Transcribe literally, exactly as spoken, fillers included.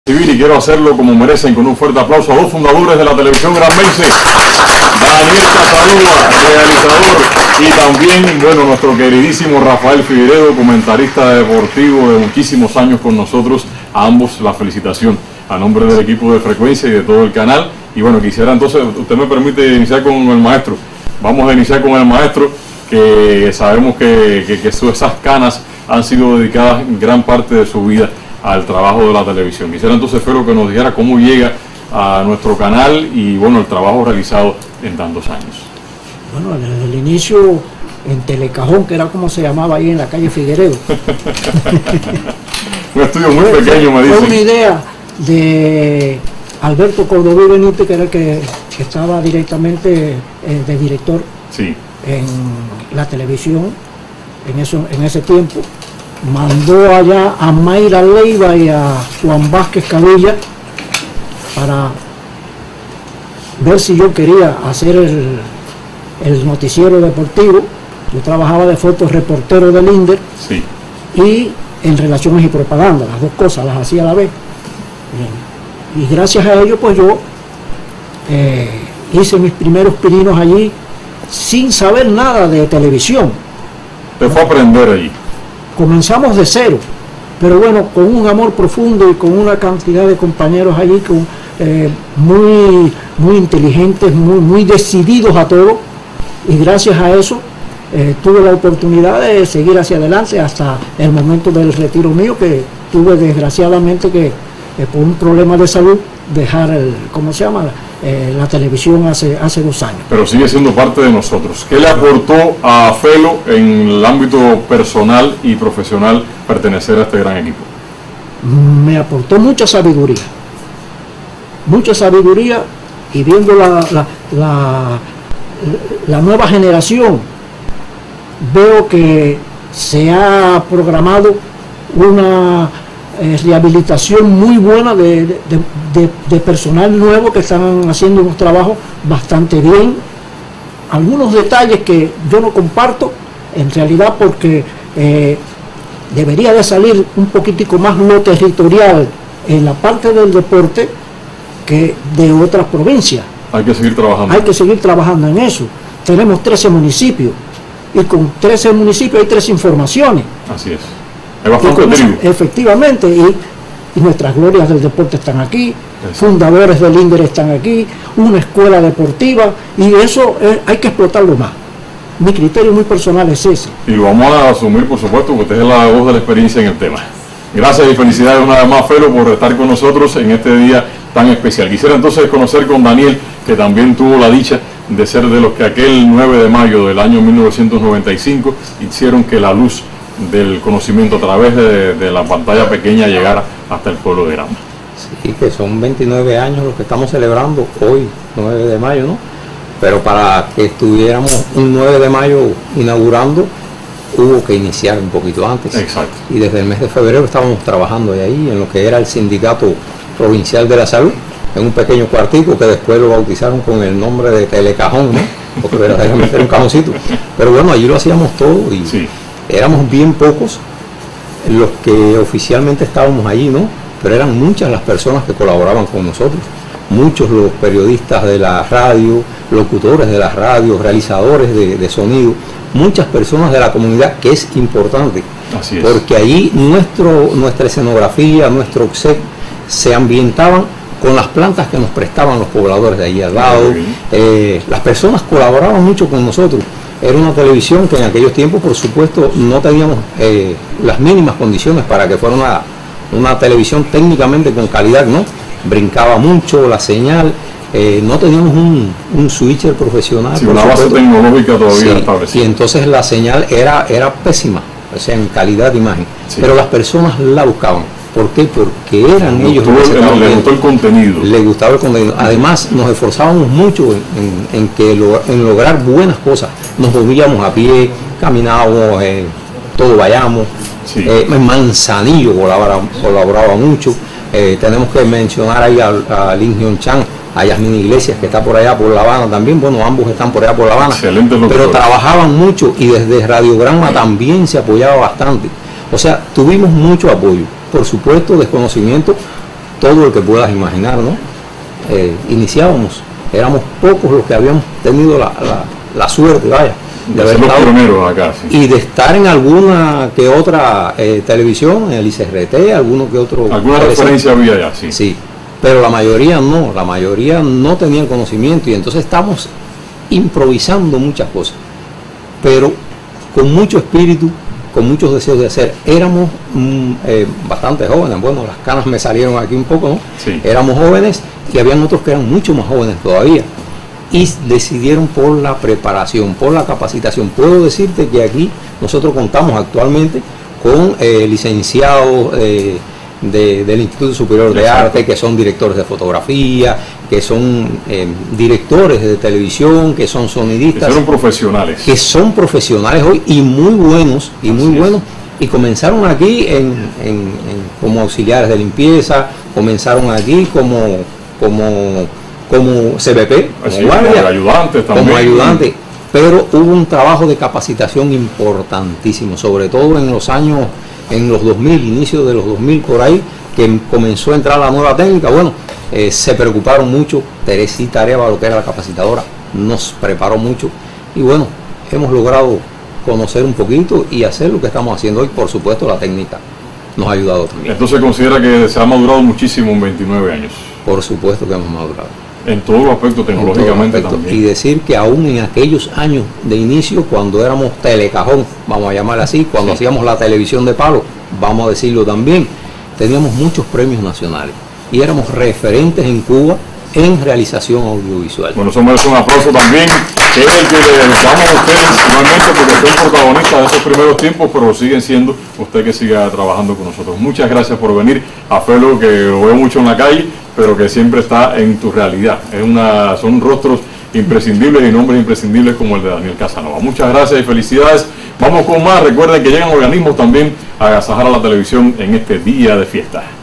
Y quiero hacerlo como merecen, con un fuerte aplauso a dos fundadores de la televisión granmense, Daniel Casanova, realizador, y también, bueno, nuestro queridísimo Rafael Figueiredo, comentarista deportivo de muchísimos años con nosotros. A ambos la felicitación a nombre del equipo de Frecuencia y de todo el canal. Y bueno, quisiera entonces, usted me permite iniciar con el maestro. Vamos a iniciar con el maestro, que sabemos que, que, que esas canas han sido dedicadas en gran parte de su vida al trabajo de la televisión. Quisiera entonces, Felo, que nos dijera cómo llega a nuestro canal y bueno, el trabajo realizado en tantos años. Bueno, desde el inicio en Telecajón, que era como se llamaba ahí en la calle Figueiredo. Un estudio muy fue, pequeño, me dicen. Fue una idea de Alberto Cordoví Benítez, que era el que, que estaba directamente eh, de director sí. en la televisión en, eso, en ese tiempo. Mandó allá a Mayra Leiva y a Juan Vázquez Cabilla para ver si yo quería hacer el, el noticiero deportivo. Yo trabajaba de fotoreportero del INDER sí. y en relaciones y propaganda, las dos cosas las hacía a la vez. Bien. Y gracias a ello pues yo eh, hice mis primeros pininos allí sin saber nada de televisión. Te fue a aprender allí. Comenzamos de cero, pero bueno, con un amor profundo y con una cantidad de compañeros allí con, eh, muy, muy inteligentes, muy, muy decididos a todo, y gracias a eso eh, tuve la oportunidad de seguir hacia adelante hasta el momento del retiro mío, que tuve desgraciadamente que, eh, por un problema de salud, dejar el, ¿cómo se llama? Eh, la televisión hace, hace dos años. Pero sigue siendo parte de nosotros. ¿Qué le aportó a Felo en el ámbito personal y profesional pertenecer a este gran equipo? Me aportó mucha sabiduría, mucha sabiduría, y viendo la, la, la, la nueva generación, veo que se ha programado una Eh, rehabilitación muy buena de, de, de, de personal nuevo que están haciendo unos trabajos bastante bien. Algunos detalles que yo no comparto en realidad, porque eh, debería de salir un poquitico más lo territorial en la parte del deporte que de otras provincias. Hay que seguir trabajando. Hay que seguir trabajando en eso. Tenemos trece municipios y con trece municipios hay tres informaciones. Así es. Es bastante tribu. Efectivamente, y, y nuestras glorias del deporte están aquí, eso. Fundadores del INDER están aquí, una escuela deportiva, y eso es, hay que explotarlo más. Mi criterio muy personal es ese. Y lo vamos a asumir, por supuesto, porque usted es la voz de la experiencia en el tema. Gracias y felicidades una vez más, Felo, por estar con nosotros en este día tan especial. Quisiera entonces conocer con Daniel, que también tuvo la dicha de ser de los que aquel nueve de mayo del año mil novecientos noventa y cinco hicieron que la luz del conocimiento a través de, de la pantalla pequeña llegara hasta el pueblo de Granma. Sí, que son veintinueve años los que estamos celebrando hoy, nueve de mayo, ¿no? Pero para que estuviéramos un nueve de mayo inaugurando, hubo que iniciar un poquito antes. Exacto. Y desde el mes de febrero estábamos trabajando ahí en lo que era el Sindicato Provincial de la Salud, en un pequeño cuartico que después lo bautizaron con el nombre de Telecajón, ¿no? Porque verdaderamente era un cajoncito. Pero bueno, allí lo hacíamos todo y sí. Éramos bien pocos los que oficialmente estábamos allí, ¿no? Pero eran muchas las personas que colaboraban con nosotros, muchos los periodistas de la radio, locutores de la radio, realizadores de, de sonido, muchas personas de la comunidad, que es importante. Así es. Porque allí nuestro, nuestra escenografía, nuestro set se ambientaban con las plantas que nos prestaban los pobladores de allí al lado. Eh, las personas colaboraban mucho con nosotros. Era una televisión que en aquellos tiempos, por supuesto, no teníamos eh, las mínimas condiciones para que fuera una, una televisión técnicamente con calidad, ¿no? Brincaba mucho la señal, eh, no teníamos un, un switcher profesional. Sí, una base tecnológica todavía sí, establecida. Y entonces la señal era, era pésima, o sea, en calidad de imagen. Sí. Pero las personas la buscaban. ¿Por qué? Porque eran le ellos gustó, los que le, le gustó el contenido. Le gustaba el contenido. Además, nos esforzábamos mucho en, en, que lo, en lograr buenas cosas. Nos movíamos a pie, caminábamos, eh, todo vayamos. Sí. Eh, en Manzanillo colaboraba, colaboraba mucho. Eh, tenemos que mencionar ahí a, a Lin Hyun Chan, a Yasmín Iglesias, que está por allá por La Habana también. Bueno, ambos están por allá por La Habana. Excelente. Pero trabajaban mucho y desde Radio Granma sí. También se apoyaba bastante. O sea, tuvimos mucho apoyo. Por supuesto, desconocimiento todo el que puedas imaginar, ¿no? Eh, iniciábamos, éramos pocos los que habíamos tenido la, la, la suerte, vaya, de ser los pioneros acá, sí. Y de estar en alguna que otra eh, televisión, en el I C R T, alguno que otro. Alguna referencia había ya, sí. Sí, pero la mayoría no, la mayoría no tenían conocimiento y entonces estamos improvisando muchas cosas, pero con mucho espíritu, con muchos deseos de hacer. Éramos mm, eh, bastante jóvenes, bueno, las canas me salieron aquí un poco, ¿no? Sí. Éramos jóvenes y habían otros que eran mucho más jóvenes todavía y decidieron por la preparación, por la capacitación. Puedo decirte que aquí nosotros contamos actualmente con eh, licenciados eh, de, del Instituto Superior de Exacto. Arte, que son directores de fotografía, que son eh, directores de televisión, que son sonidistas. Que son profesionales. Que son profesionales hoy y muy buenos, y muy Así buenos. Y comenzaron aquí en, en, en, como auxiliares de limpieza, comenzaron aquí como, como, como C B P, como, Así, guardia, como ayudantes también. como ayudante. Pero hubo un trabajo de capacitación importantísimo, sobre todo en los años, en los dos mil, inicio de los dos mil por ahí, que comenzó a entrar la nueva técnica. Bueno, eh, se preocuparon mucho. Teresita Arevalo, que era la capacitadora, nos preparó mucho y bueno, hemos logrado conocer un poquito y hacer lo que estamos haciendo hoy. Por supuesto, la técnica nos ha ayudado también. Entonces considera que se ha madurado muchísimo en veintinueve años. Por supuesto que hemos madurado. En todos los aspectos, tecnológicamente aspecto. también. Y decir que aún en aquellos años de inicio, cuando éramos telecajón, vamos a llamarla así, cuando Sí. hacíamos la televisión de palo, vamos a decirlo también, teníamos muchos premios nacionales y éramos referentes en Cuba en realización audiovisual. Bueno, eso merece un aplauso también, que es el que le damos a ustedes igualmente, porque son protagonistas de esos primeros tiempos, pero siguen siendo usted que siga trabajando con nosotros. Muchas gracias por venir a Felo, que lo veo mucho en la calle, pero que siempre está en tu realidad. Es una, son rostros imprescindibles y nombres imprescindibles como el de Daniel Casanova. Muchas gracias y felicidades. Vamos con más. Recuerden que llegan organismos también a agasajar a la televisión en este día de fiesta.